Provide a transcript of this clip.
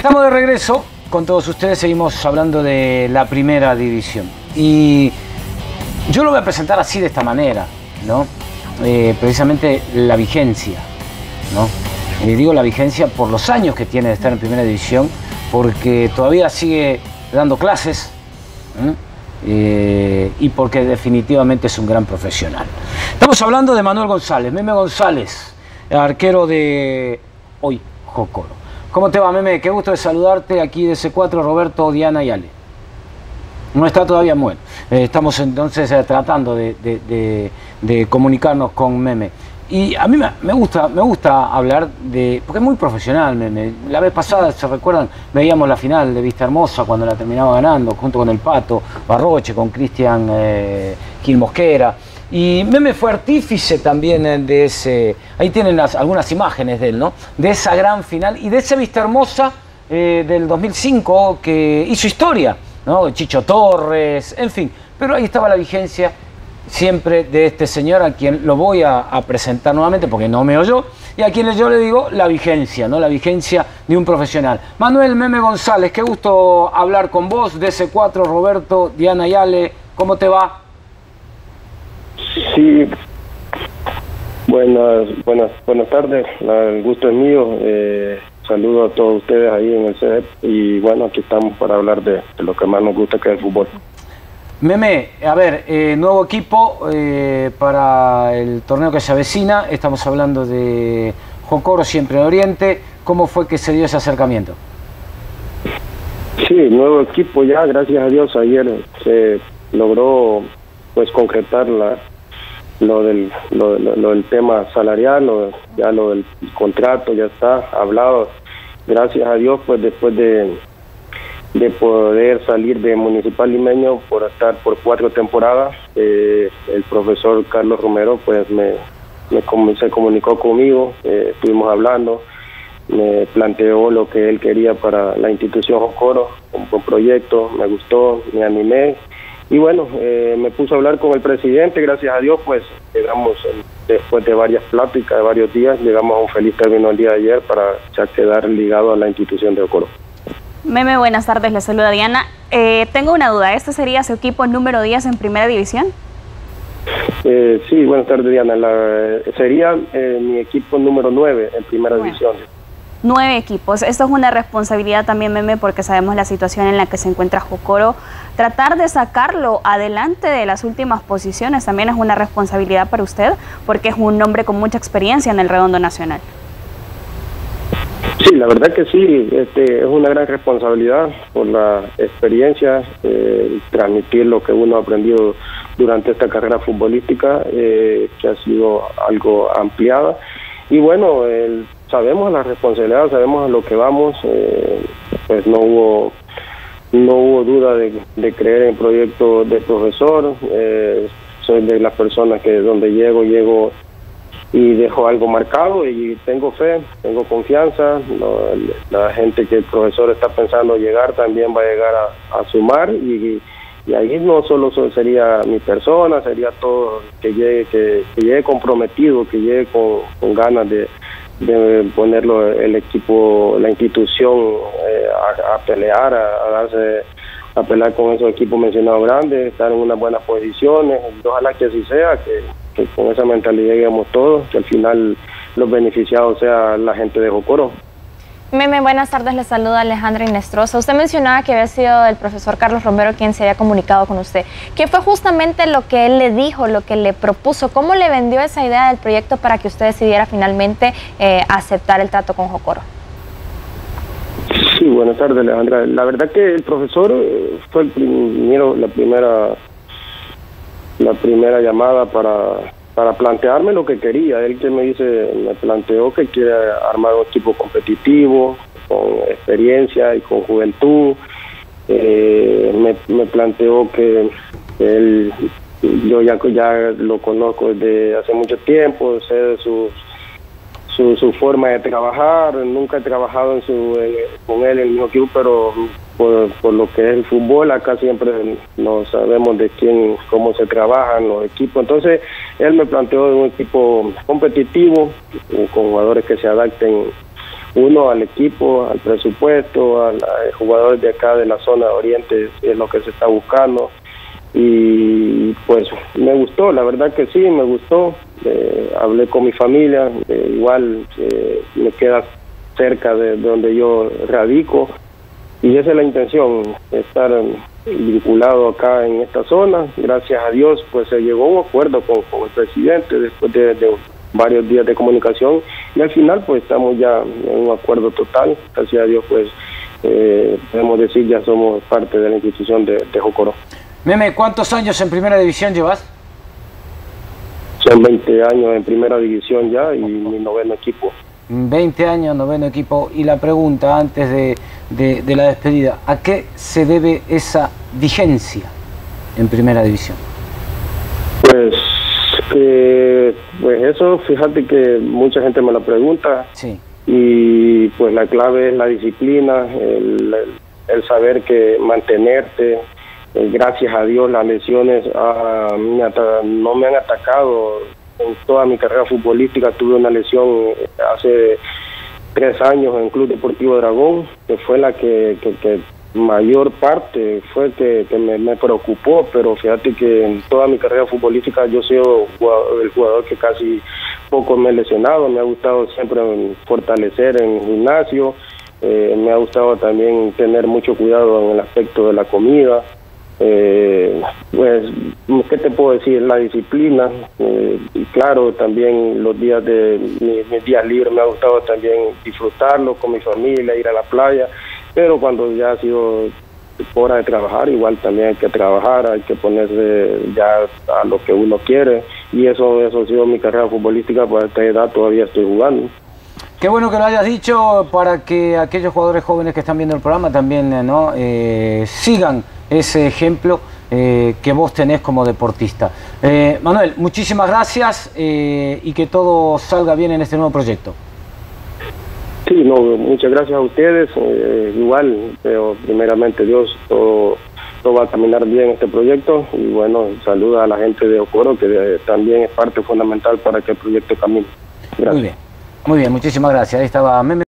Estamos de regreso con todos ustedes, seguimos hablando de la primera división. Y yo lo voy a presentar así, de esta manera, ¿no? Precisamente la vigencia, ¿no? Digo la vigencia por los años que tiene de estar en primera división, porque todavía sigue dando clases, y porque definitivamente es un gran profesional. Estamos hablando de Manuel González, Meme González, arquero de hoy Jocoro. ¿Cómo te va, Meme? Qué gusto de saludarte aquí de C4, Roberto, Diana y Ale. No está todavía bueno. Estamos entonces tratando de comunicarnos con Meme. Y a mí me gusta hablar de... porque es muy profesional, Meme. La vez pasada, ¿se recuerdan? Veíamos la final de Vista Hermosa cuando la terminaba ganando, junto con el Pato Barroche, con Cristian Gil Mosquera. Y Meme fue artífice también de ese... Ahí tienen algunas imágenes de él, ¿no? De esa gran final y de ese Vista Hermosa del 2005 que hizo historia, ¿no? Chicho Torres, en fin. Pero ahí estaba la vigencia siempre de este señor, a quien lo voy a presentar nuevamente porque no me oyó, y a quien yo le digo la vigencia, ¿no? La vigencia de un profesional. Manuel Meme González, qué gusto hablar con vos, de C4, Roberto, Diana y Ale, ¿cómo te va? Sí, buenas tardes, el gusto es mío, saludo a todos ustedes ahí en el CEP y bueno, aquí estamos para hablar de lo que más nos gusta, que es el fútbol. Meme, a ver, nuevo equipo para el torneo que se avecina, estamos hablando de Jocoro, siempre en Oriente. ¿Cómo fue que se dio ese acercamiento? Sí, nuevo equipo ya, gracias a Dios, ayer se logró pues concretar lo del tema salarial, ya lo del contrato ya está hablado, gracias a Dios, pues después de poder salir de Municipal Limeño por estar por 4 temporadas, el profesor Carlos Romero pues se comunicó conmigo, estuvimos hablando, me planteó lo que él quería para la institución Jocoro, un buen proyecto, me gustó, me animé y bueno, me puse a hablar con el presidente, gracias a Dios pues llegamos, después de varias pláticas, de varios días, llegamos a un feliz término el día de ayer para ya quedar ligado a la institución de Jocoro. Meme, buenas tardes, le saluda Diana. Tengo una duda, ¿este sería su equipo número 10 en primera división? Sí, buenas tardes, Diana. Sería mi equipo número 9 en primera división. 9 equipos. Esto es una responsabilidad también, Meme, porque sabemos la situación en la que se encuentra Jocoro. Tratar de sacarlo adelante de las últimas posiciones también es una responsabilidad para usted, porque es un hombre con mucha experiencia en el redondo nacional. Sí, la verdad que sí, es una gran responsabilidad por la experiencia, transmitir lo que uno ha aprendido durante esta carrera futbolística, que ha sido algo ampliada. Y bueno, sabemos la responsabilidad, sabemos a lo que vamos, pues no hubo duda de creer en el proyecto del profesor, soy de las personas que donde llego y dejo algo marcado y tengo fe, tengo confianza, la gente que el profesor está pensando llegar también va a llegar a sumar y ahí no solo sería mi persona, sería todo que llegue comprometido, que llegue con ganas de ponerlo el equipo, la institución a pelear, a pelear con esos equipos mencionados grandes, estar en unas buenas posiciones, y ojalá que así sea, que con esa mentalidad lleguemos todos, que al final los beneficiados sea la gente de Jocoro. Meme, buenas tardes, les saluda Alejandra Inestrosa. Usted mencionaba que había sido el profesor Carlos Romero quien se había comunicado con usted. ¿Qué fue justamente lo que él le dijo, lo que le propuso? ¿Cómo le vendió esa idea del proyecto para que usted decidiera finalmente aceptar el trato con Jocoro? Sí, buenas tardes, Alejandra. La verdad que el profesor fue la primera llamada para plantearme lo que quería. Él que me planteó que quiere armar un equipo competitivo, con experiencia y con juventud. Me planteó que yo ya lo conozco desde hace mucho tiempo, sé de su forma de trabajar. Nunca he trabajado con él en el mismo equipo, pero por lo que es el fútbol, acá siempre no sabemos cómo se trabajan los equipos. Entonces, él me planteó un equipo competitivo, con jugadores que se adapten uno, al equipo, al presupuesto, a los jugadores de acá de la zona de Oriente, es lo que se está buscando. Y pues me gustó, la verdad que sí, me gustó. Hablé con mi familia, igual me queda cerca de donde yo radico, y esa es la intención, estar vinculado acá en esta zona. Gracias a Dios pues se llegó a un acuerdo con el presidente después de varios días de comunicación, y al final pues estamos ya en un acuerdo total. Gracias a Dios pues podemos decir ya somos parte de la institución de Jocoro. Meme, ¿cuántos años en primera división llevas? Son 20 años en primera división ya, y mi noveno equipo. 20 años, noveno equipo. Y la pregunta antes de la despedida, ¿a qué se debe esa vigencia en primera división? Pues eso, fíjate que mucha gente me lo pregunta. Sí. Y pues la clave es la disciplina, el saber que mantenerte. Gracias a Dios las lesiones no me han atacado. En toda mi carrera futbolística tuve una lesión hace 3 años en Club Deportivo Dragón, que fue la que mayor parte fue que me preocupó, pero fíjate que en toda mi carrera futbolística yo soy el jugador que casi poco me he lesionado. Me ha gustado siempre fortalecer en el gimnasio, me ha gustado también tener mucho cuidado en el aspecto de la comida. Pues, ¿qué te puedo decir? La disciplina, y claro, también los días de mis días libres me ha gustado también disfrutarlo con mi familia, ir a la playa, pero cuando ya ha sido hora de trabajar, igual también hay que trabajar, hay que ponerse ya a lo que uno quiere, y eso ha sido mi carrera futbolística. Pues a esta edad todavía estoy jugando. Qué bueno que lo hayas dicho, para que aquellos jugadores jóvenes que están viendo el programa también sigan ese ejemplo que vos tenés como deportista. Manuel, muchísimas gracias y que todo salga bien en este nuevo proyecto. Sí, muchas gracias a ustedes. Igual, pero primeramente Dios, todo va a caminar bien este proyecto, y bueno, saluda a la gente de Jocoro, que también es parte fundamental para que el proyecto camine. Gracias. Muy bien, muchísimas gracias. Ahí estaba Meme.